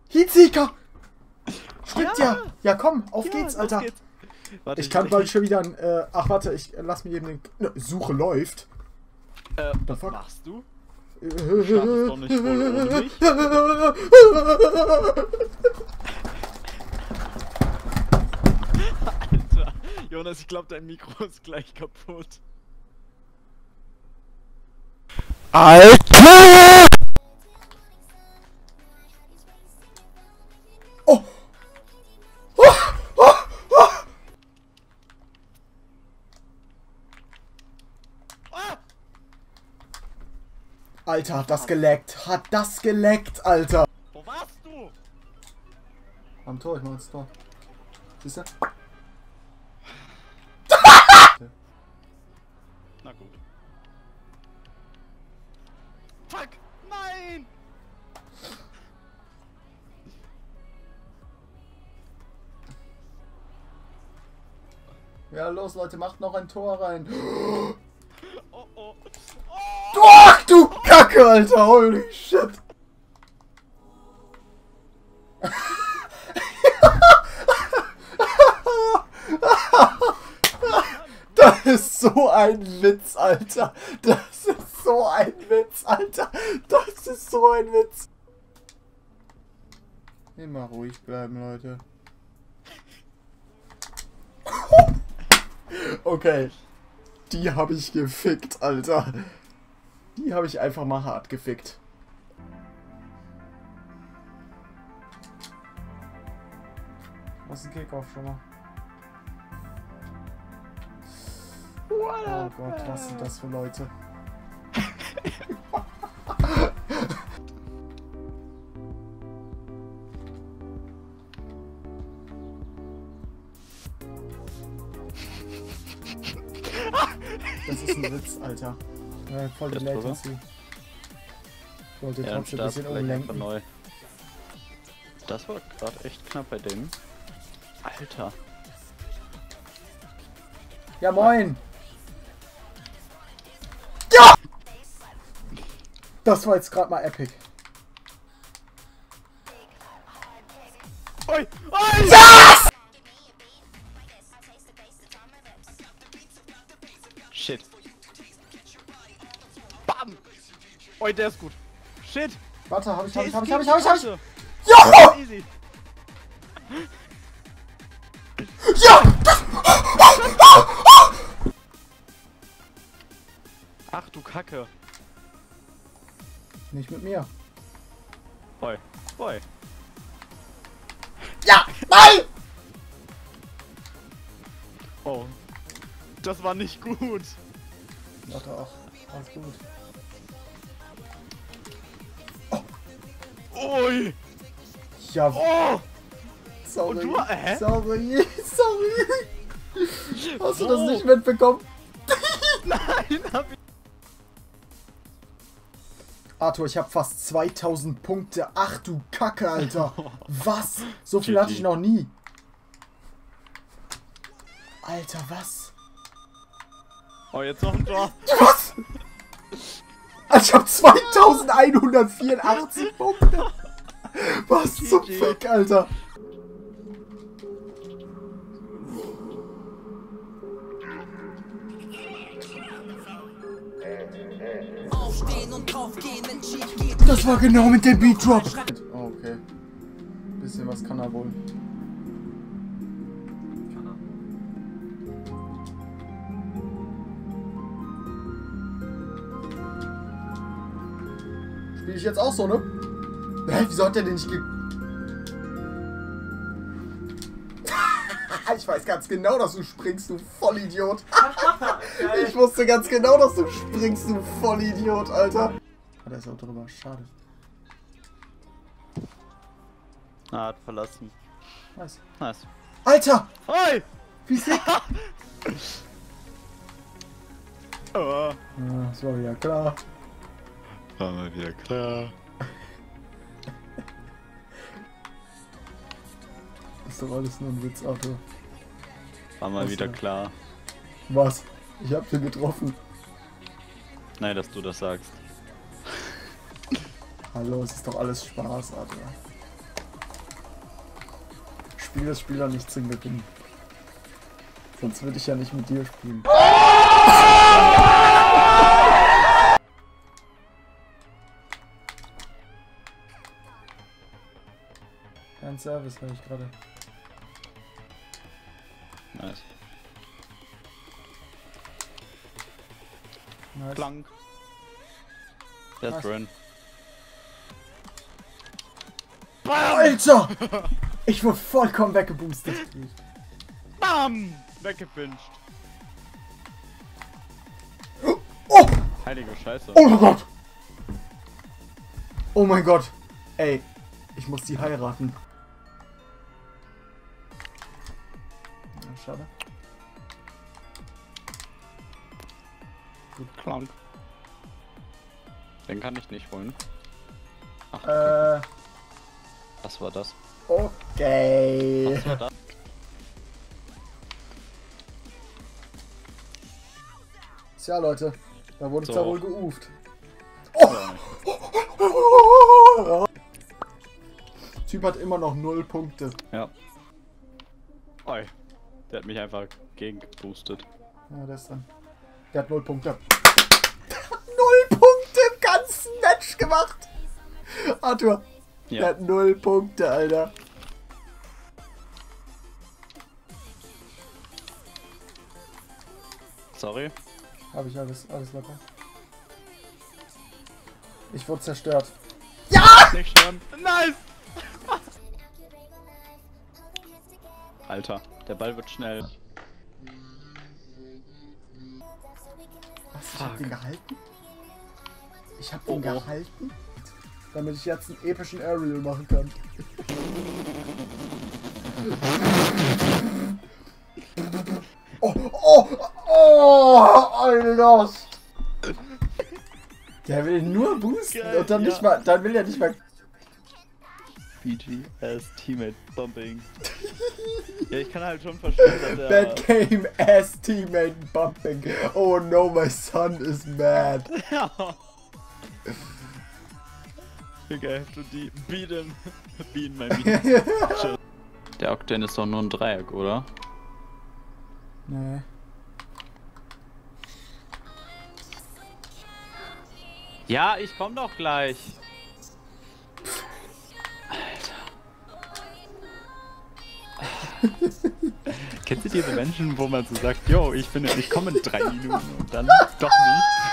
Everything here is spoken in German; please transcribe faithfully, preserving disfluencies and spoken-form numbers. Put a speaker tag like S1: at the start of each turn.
S1: Heatseeker! Stimmt ja. ja! Ja komm, auf
S2: ja,
S1: geht's, Alter!
S2: Geht's. Warte,
S1: ich kann bald schon wieder ein... Äh, ach warte, ich äh, lass mir eben den... Ne, Suche läuft.
S2: Äh,
S1: The fuck?
S2: was machst du? Startest doch nicht wohl ohne mich? Alter, Jonas, ich glaube, dein Mikro ist gleich kaputt.
S1: Alter! Oh! Oh! Oh! Oh! Alter, hat das geleckt. Hat das geleckt, Alter.
S2: Wo warst du?
S1: Am Tor, ich mach das Tor. Siehst du?
S2: Na gut. Fuck! Nein!
S1: Ja, los, Leute, macht noch ein Tor rein.
S2: Oh, oh.
S1: Ach, du Kacke, Alter, holy shit. Das ist so ein Witz, Alter. Das ist so ein Witz, Alter. Das ist so ein Witz. Immer ruhig bleiben, Leute. Okay. Die habe ich gefickt, Alter. Die habe ich einfach mal hart gefickt. Was ist ein Kickoff schon mal? Oh Gott, was sind das für Leute? Das ist ein Witz, Alter. Ja, voll die Latency. Ich wollte
S2: Ja,
S1: trotzdem ein bisschen umlenken.
S2: Neu. Das war gerade echt knapp bei dem. Alter.
S1: Ja, moin! Ja! Das war jetzt gerade mal epic.
S2: Oi! Oi!
S1: Yes!
S2: Shit. Bam! Oi, der ist gut. Shit!
S1: Warte, hab ich, hab ich, hab ich,
S2: Der
S1: hab
S2: ist
S1: ich, hab ich, hab ich!
S2: Klasse.
S1: Ja!
S2: Easy.
S1: Ja!
S2: Ach du Kacke.
S1: Nicht mit mir.
S2: Oi. Oi.
S1: Ja! Nein!
S2: Oh. Das war nicht gut.
S1: Warte auch. Alles gut.
S2: Ui!
S1: Ja.
S2: Oh!
S1: Sorry.
S2: Und du, hä?
S1: Sorry. Sorry. Hast du das
S2: Wo?
S1: nicht mitbekommen?
S2: Nein, hab ich.
S1: Arthur, ich habe fast zweitausend Punkte. Ach du Kacke, Alter. Was? So viel hatte ich noch nie. Alter, was?
S2: Oh, jetzt noch ein Tor.
S1: Was? Also ich habe zweitausendeinhundertvierundachtzig Punkte. Was zum
S2: G G.
S1: Fick, Alter.
S3: Aufstehen und draufgehen, wenn schief geht.
S1: Das war genau mit dem Beat Drop. Oh, okay. Bisschen was kann er wohl. Spiel ich jetzt auch so, ne? Hä, wieso hat der den nicht ge... Ich weiß ganz genau, dass du springst, du Vollidiot. Ich wusste ganz genau, dass du springst, du Vollidiot, Alter. Ah, der ist auch drüber, schade.
S2: Ah, hat verlassen.
S1: Nice.
S2: Nice.
S1: Alter!
S2: Oi!
S1: Wie sick!
S2: Oh.
S1: Ja, das war wieder klar.
S2: War mal wieder klar.
S1: Das ist doch alles nur ein Witz, Arthur.
S2: War mal
S1: Was
S2: wieder
S1: denn?
S2: klar.
S1: Was? Ich hab den getroffen.
S2: Nein, dass du das sagst.
S1: Hallo, es ist doch alles Spaß, Arthur. spiele das Spiel auch nicht zum Gewinnen. Sonst würde ich ja nicht mit dir spielen. Kein Service habe ich gerade.
S2: Nice.
S1: Nice.
S2: Plank. Der
S1: Nice.
S2: drin.
S1: Alter! Ich wurde vollkommen weggeboostet.
S2: Bam! Weggepinscht.
S1: Oh!
S2: Heilige Scheiße.
S1: Oh mein Gott! Oh mein Gott! Ey, ich muss die heiraten. Ja, schade.
S2: Gut, Klank. Den kann ich nicht holen. Ach,
S1: Äh,
S2: was war das?
S1: okay.
S2: Was war das?
S1: Tja, Leute, da wurde es
S2: So.
S1: da wohl geuft. Oh. Typ hat immer noch null Punkte.
S2: Ja. Oi. Der hat mich einfach gegengeboostet.
S1: Ja, der ist dran. Der hat null Punkte. null Punkte im ganzen Match gemacht. Arthur,
S2: Ja.
S1: der hat null Punkte, Alter.
S2: Sorry.
S1: Habe ich alles, alles locker. Ich wurde zerstört.
S2: Nicht sterben. Nice! Alter, der Ball wird schnell.
S1: Was? Ich hab
S2: Fuck.
S1: den gehalten? Ich hab
S2: Oh,
S1: den
S2: oh.
S1: gehalten? Damit ich jetzt einen epischen Aerial machen kann. Oh, oh, oh, I lost. Der will nur boosten
S2: Geil,
S1: und dann
S2: ja.
S1: nicht mal, dann will er nicht mal.
S2: B G as Teammate Bumping. Ja, ich kann halt schon verstehen, dass er...
S1: Bad game ass teammate bumping. Oh no, my son is mad.
S2: Ja. I have to de beat him. Beat my beat. Der Octane ist doch nur ein Dreieck, oder?
S1: Nee.
S2: Ja, ich komm doch gleich. Alter. Kennst du diese Menschen, wo man so sagt, yo, ich bin, ich komme in drei Minuten und dann doch nicht?